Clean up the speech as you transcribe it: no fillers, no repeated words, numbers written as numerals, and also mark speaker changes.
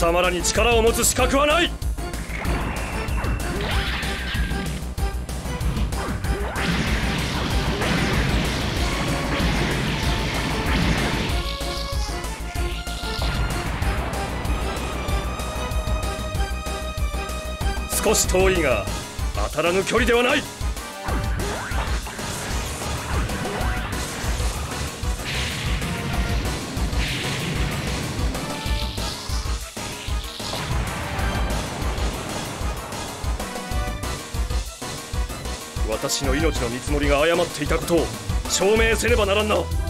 Speaker 1: 様らに力を持つ資格はない。少し遠いが当たらぬ距離ではない。私の命の見積もりが誤っていたことを証明せねばならんな。